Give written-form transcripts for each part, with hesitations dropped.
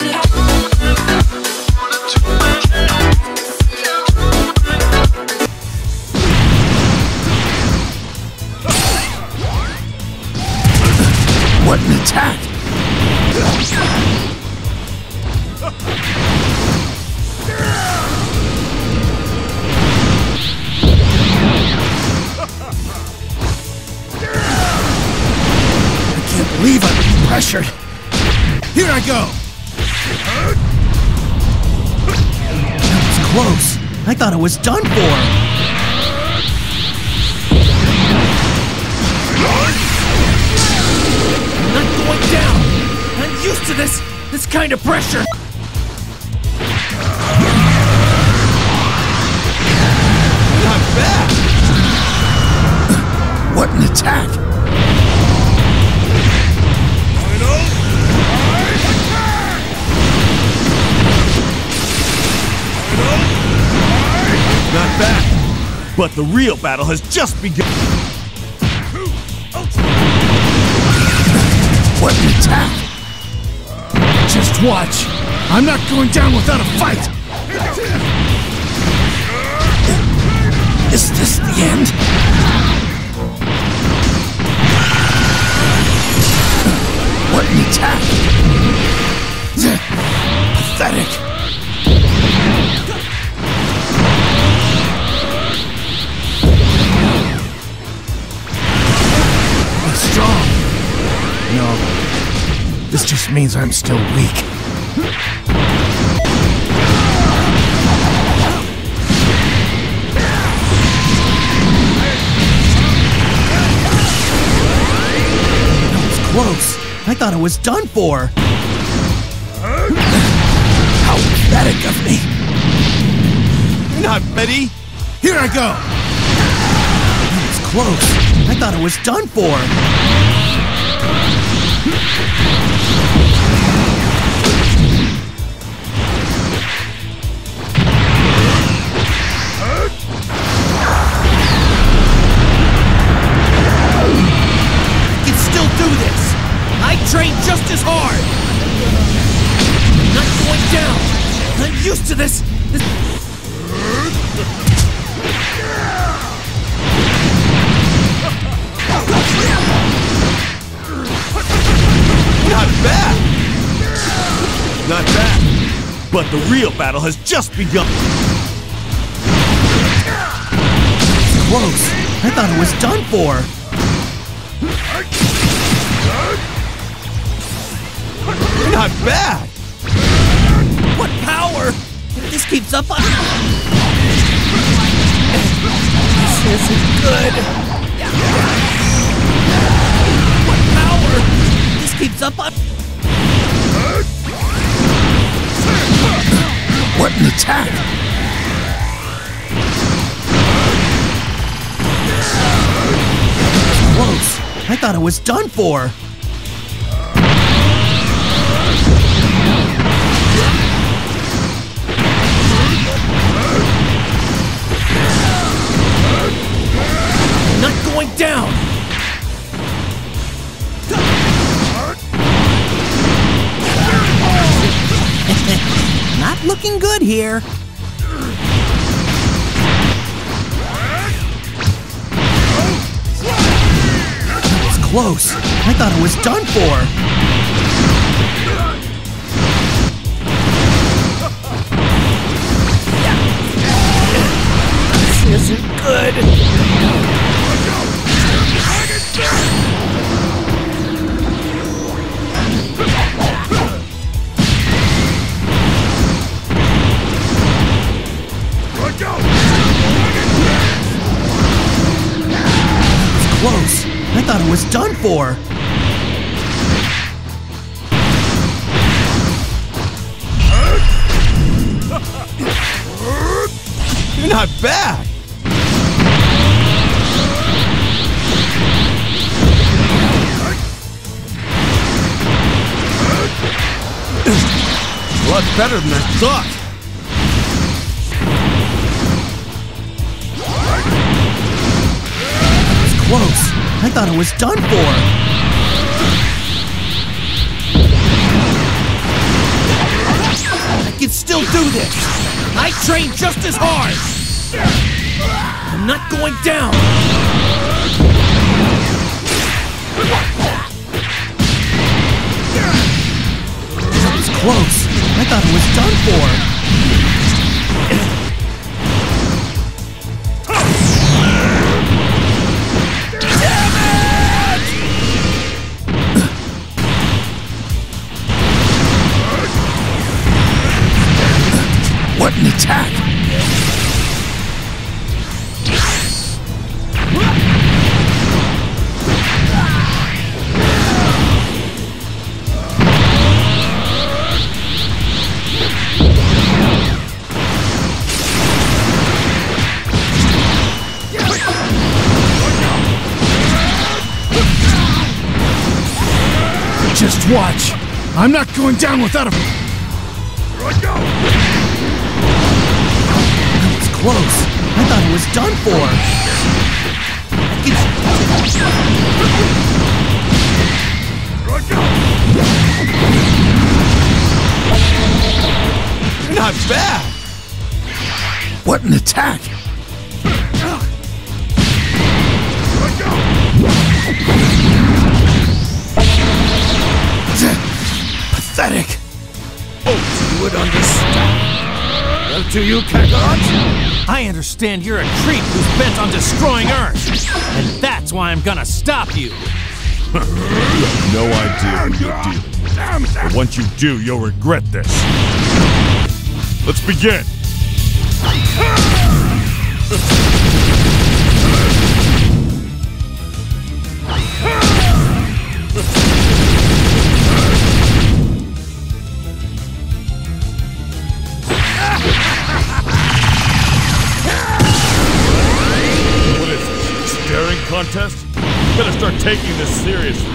What an attack! I can't believe I'm being pressured. Here I go! That was close. I thought it was done for. Going down! I'm used to this kind of pressure! Not bad! What an attack! Final attack! Not bad, but the real battle has just begun. What an attack! Just watch! I'm not going down without a fight! Is this the end? What an attack! Pathetic! I'm strong! No. This just means I'm still weak. That was close. I thought it was done for. How pathetic of me. Not ready. Here I go. That was close. I thought it was done for. I can still do this. I train just as hard. Not going down. I'm used to this. Not bad! Not bad, but the real battle has just begun. Close. I thought it was done for. Not bad! What power! If this keeps up, this isn't good. What power! If this keeps up, what an attack! Close. I thought it was done for. Not going down. Not looking good here. Close. I thought it was done for. This isn't good. It's close. I thought it was done for. Not bad. A lot better than I thought. It's close. I thought it was done for. can still do this! I train just as hard! I'm not going down! That was close! I thought it was done for! What an attack! Just watch! I'm not going down without a... Close. I thought it was done for. Not bad. What an attack! Pathetic. Oh, you would understand. Well, do you, Kakarot? I understand you're a creep who's bent on destroying Earth, and that's why I'm gonna stop you. You have no idea who you're dealing with. But once you do, you'll regret this. Let's begin. Contest? Better start taking this seriously.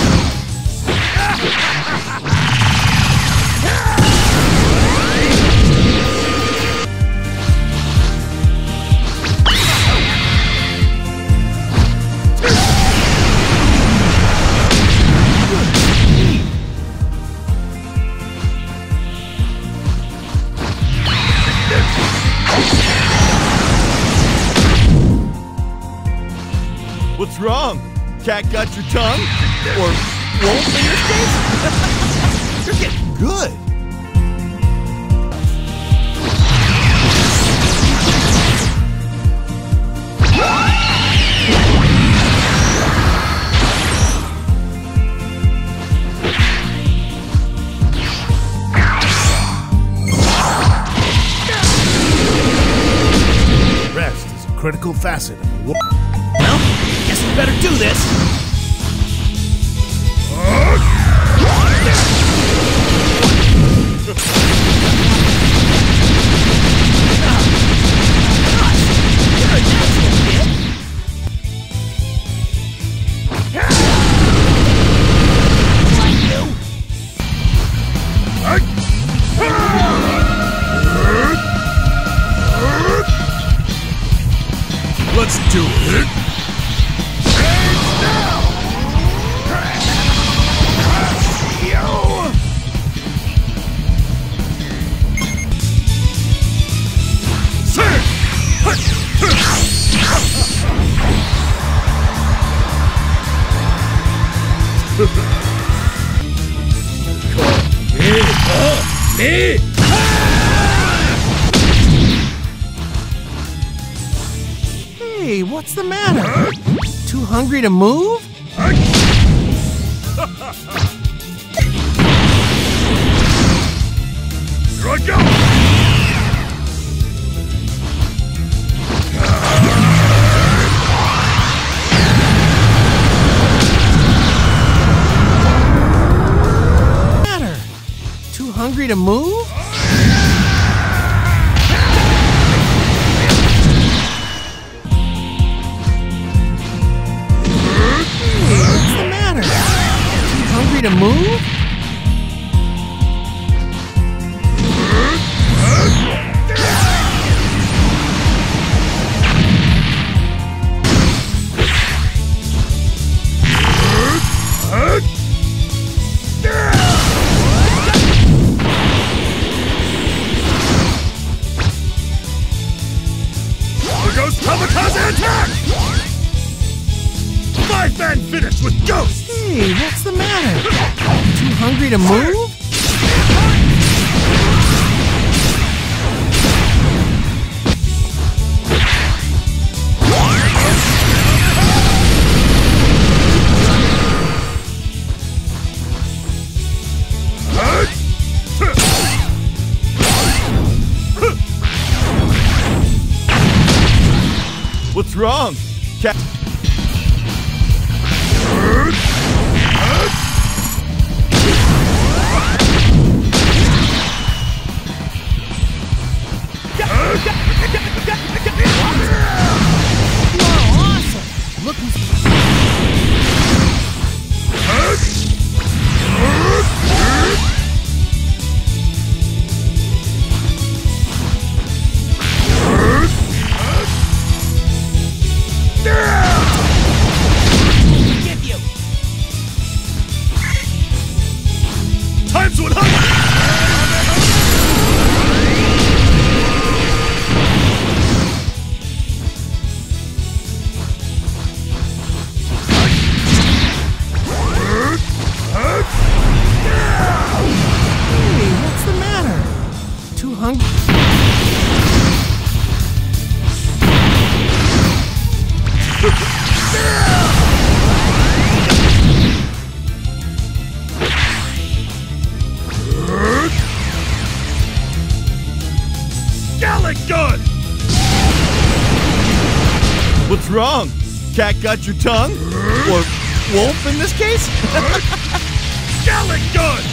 What's wrong? Cat got your tongue? Or wolf in your case? You're getting good. Rest is a critical facet of a war. Well, guess we better do this. Let's do it. Hey, what's the matter? Too hungry to move? Here I go! Hungry to move? Hey, what's the matter? Too hungry to move? angry to move? What's wrong? Cat. Whoa, awesome! Look who's... Times 100! Hey, what's the matter? Too hungry? Gun! What's wrong? Cat got your tongue? Or wolf in this case? Gallic gun!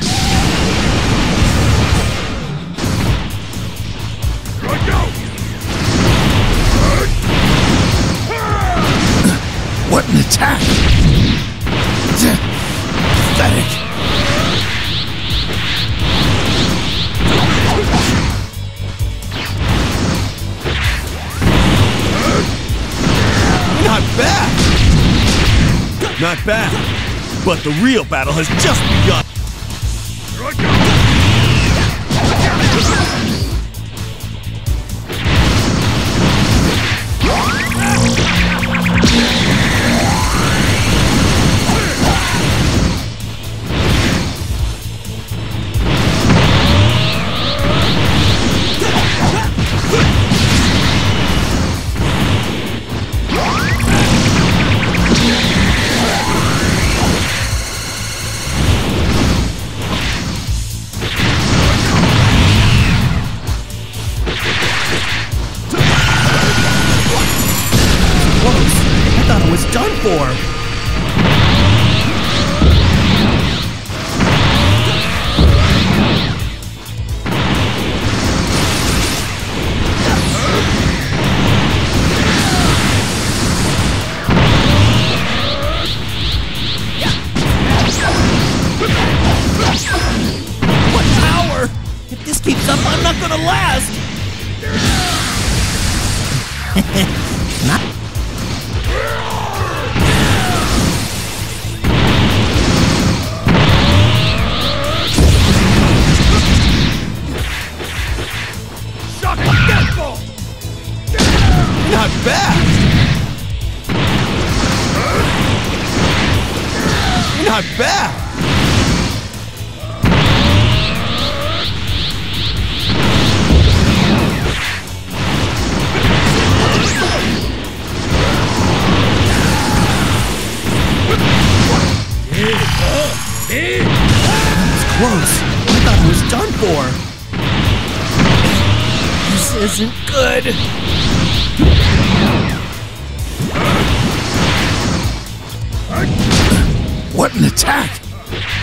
What an attack! Pathetic! Not bad! Not bad, but the real battle has just begun! Done for. What power! If this keeps up, I'm not gonna last. Not. Not bad! Not bad! It's close. I thought it was done for. This isn't good. What an attack!